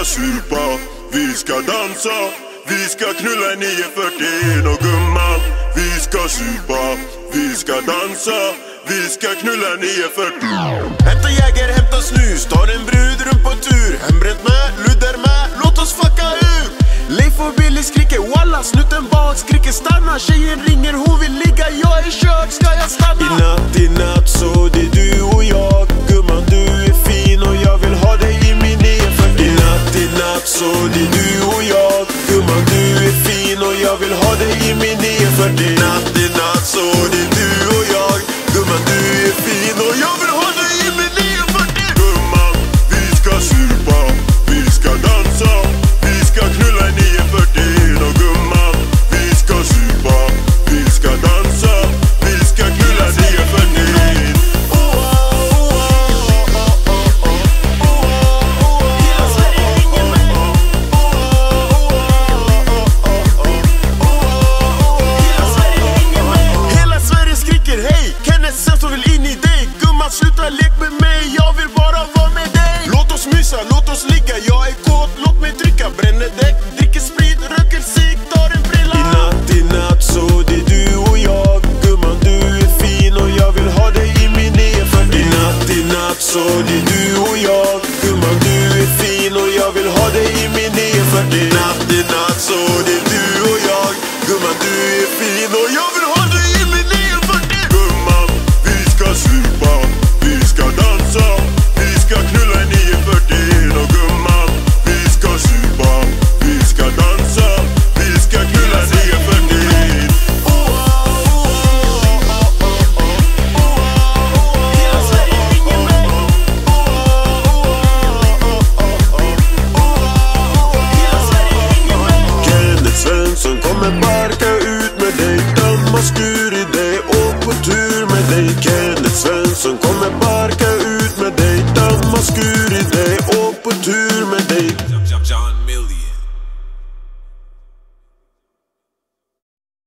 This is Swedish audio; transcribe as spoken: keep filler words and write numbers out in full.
ska supa, vi ska dansa, vi ska knulla i nio fyrtioen. Och gumman, vi ska supa, vi ska dansa, vi ska knulla i nio fyrtioen. Hämta jäger, hämta snus, tar en brud runt på tur. Hembränt med, ludder med, låt oss fucka ur. Leif och Billy skriker walla, snutten bak skriker stanna. Tjejen ringer, hon vill ligga, jag är kört, ska jag stanna? I natt, i natt, så det är du och jag. Gumman, du är fin och jag vill ha dig i min nio fyrtio. I natt, i natt, så det är du och jag. Gumman, du är fin och jag vill ha dig i min nio fyrtio. I natt, i natt, så det är du och jag. Gumman, du är fin och jag vill ha dig i min nio fyrtio. Gumman, vi ska supa, vi ska dansa, vi ska knulla i nio fyrtioen. Och gumman, vi ska supa, vi ska dansa, vi ska knulla i nio fyrtioen. Hela Sverige skriker hej, Kenneth Svensson vill in i dig. Gumman, sluta lek med mig, jag vill bara vara med dig. Låt oss mysa, låt oss ligga, jag är kåt, låt mig trycka. Bränner däck, dricker sprit, röker cigg, tar en brilla. I natt, i natt, så det är du och jag. Gumman, du är fin och jag vill ha dig i min nio fyrtio. I natt, i natt, så det är du och jag. Gumman, du är fin och jag vill ha dig i min nio fyrtio. I natt, i natt, så det är du och jag. Gumman, du är fin och jag vill ha dig i min nio fyrtio. Gumman, vi ska supa, vi ska dansa, vi ska knulla i nio fyrtioen. Och gumman, vi ska supa, vi ska dansa, vi ska knulla i nio fyrtioen. Hela Sverige ringer mig. Hela Sverige ringer mig. Kenneth Svensson kommer barka ut med dig, Damaskus.